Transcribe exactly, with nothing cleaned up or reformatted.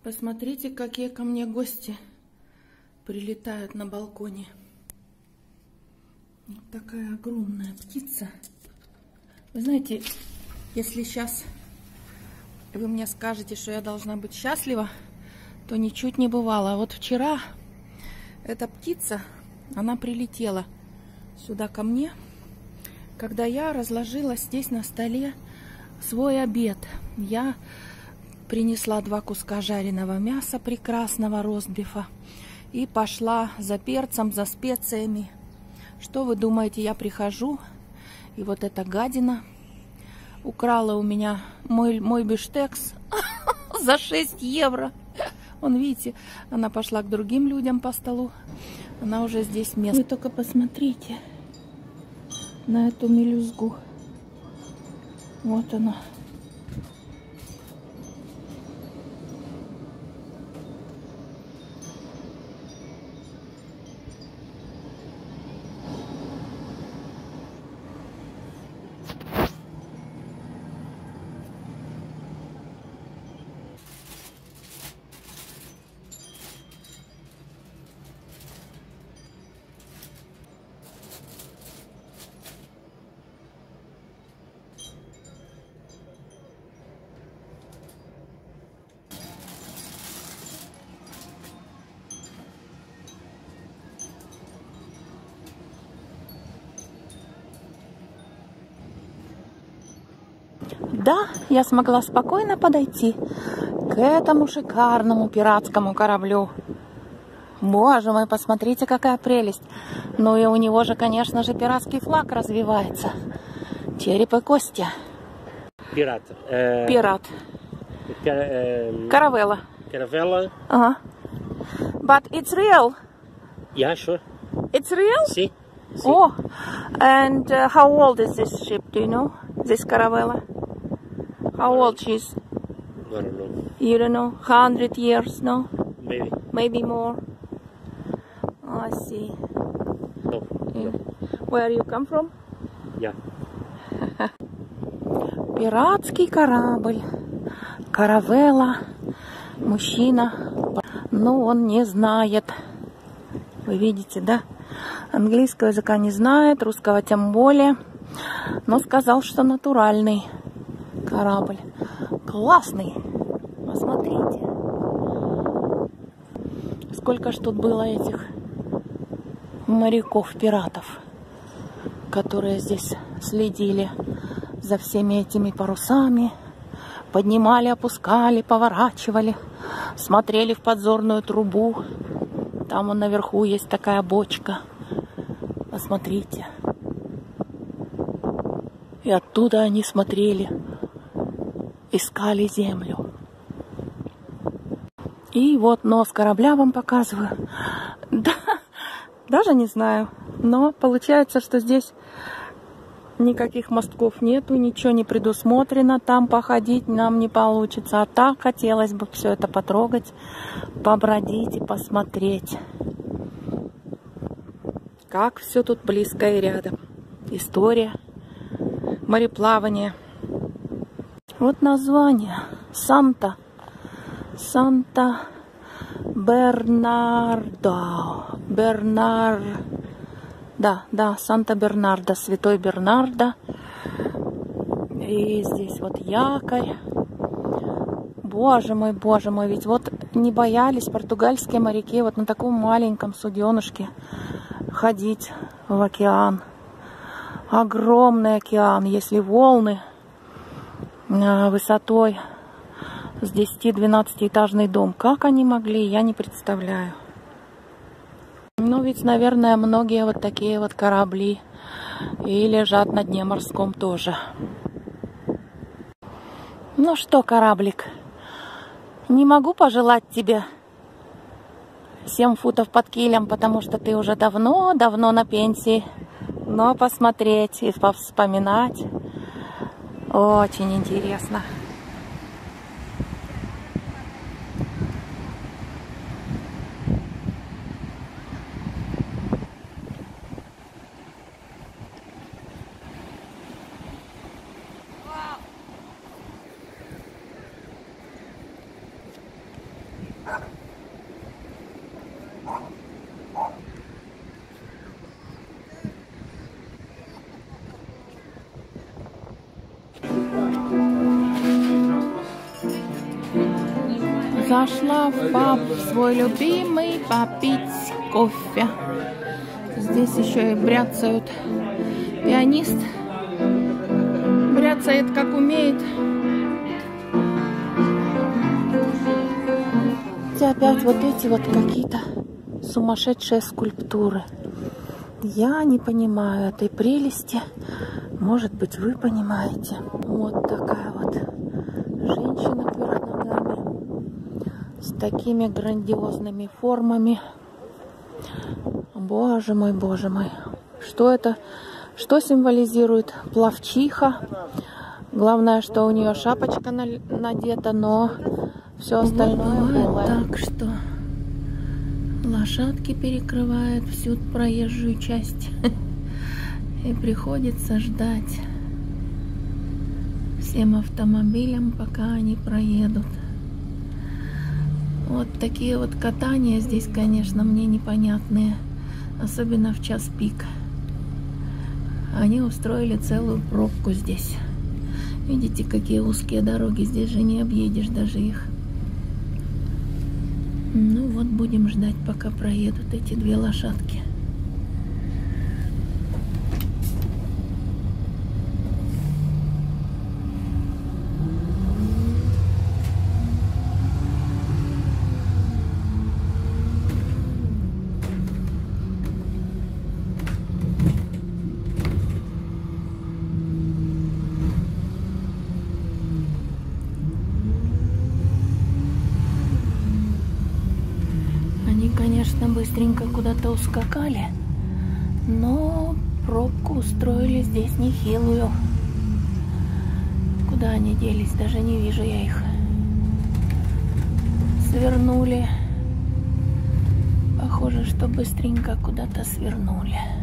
Посмотрите, какие ко мне гости прилетают на балконе. Вот такая огромная птица. Вы знаете, если сейчас вы мне скажете, что я должна быть счастлива, то ничуть не бывало. Вот вчера эта птица, она прилетела сюда ко мне, когда я разложила здесь на столе свой обед. Я принесла два куска жареного мяса прекрасного, ростбифа, и пошла за перцем, за специями. Что вы думаете, я прихожу, и вот эта гадина украла у меня мой, мой бифштекс за шесть евро. Вон, видите, она пошла к другим людям по столу. Она уже здесь место. Вы только посмотрите на эту мелюзгу. Вот она. Да, я смогла спокойно подойти к этому шикарному пиратскому кораблю. Боже мой, посмотрите, какая прелесть. Ну и у него же, конечно же, пиратский флаг развивается. Череп и кости. Пират. Э, Пират. Э, Каравелла. Каравелла. Ага. But it's real. Yeah, sure. It's real? See? See? Oh, and uh, how old is this ship? Do you know? This Caravella? How old she is? I don't know. You don't know? Hundred years? No? Maybe. Maybe more. Oh, I see. No. Yeah. No. Where you come from? Yeah. Пиратский корабль. Каравелла. Мужчина. Ну, он не знает. Вы видите, да? Английского языка не знает, русского тем более. Но сказал, что натуральный корабль. Классный. Посмотрите. Сколько ж тут было этих моряков-пиратов, которые здесь следили за всеми этими парусами, поднимали, опускали, поворачивали, смотрели в подзорную трубу. Там вон наверху есть такая бочка. Посмотрите. И оттуда они смотрели, искали землю. И вот нос корабля вам показываю. Да, даже не знаю. Но получается, что здесь никаких мостков нету, ничего не предусмотрено. Там походить нам не получится. А так хотелось бы все это потрогать, побродить и посмотреть. Как все тут близко и рядом. История, мореплавание. Вот название. Санта. Санта Бернардо. Бернар. Да, да, Санта Бернардо. Святой Бернардо. И здесь вот якорь. Боже мой, боже мой. Ведь вот не боялись португальские моряки вот на таком маленьком суденышке ходить в океан. Огромный океан, если волны высотой с десяти-двенадцатиэтажный дом. Как они могли, я не представляю. Ну ведь, наверное, многие вот такие вот корабли и лежат на дне морском тоже. Ну что, кораблик, не могу пожелать тебе семь футов под килем, потому что ты уже давно-давно на пенсии. Но посмотреть и повспоминать очень интересно. зашла в паб, в свой любимый, попить кофе. Здесь еще и бряцают. Пианист бряцает как умеет. И опять вот эти вот какие-то сумасшедшие скульптуры. Я не понимаю этой прелести. Может быть, вы понимаете. Вот такая вот женщина вверх ногами. С такими грандиозными формами. Боже мой, боже мой. Что это? Что символизирует? Пловчиха. Главное, что у нее шапочка надета, но все остальное было. Так что лошадки перекрывают всю проезжую часть. И приходится ждать всем автомобилям, пока они проедут. Вот такие вот катания здесь, конечно, мне непонятные. Особенно в час пик. Они устроили целую пробку здесь. Видите, какие узкие дороги. Здесь же не объедешь даже их. Ну вот, будем ждать, пока проедут эти две лошадки. Конечно, быстренько куда-то ускакали, но пробку устроили здесь нехилую. Куда они делись, даже не вижу я их. Свернули. Похоже, что быстренько куда-то свернули.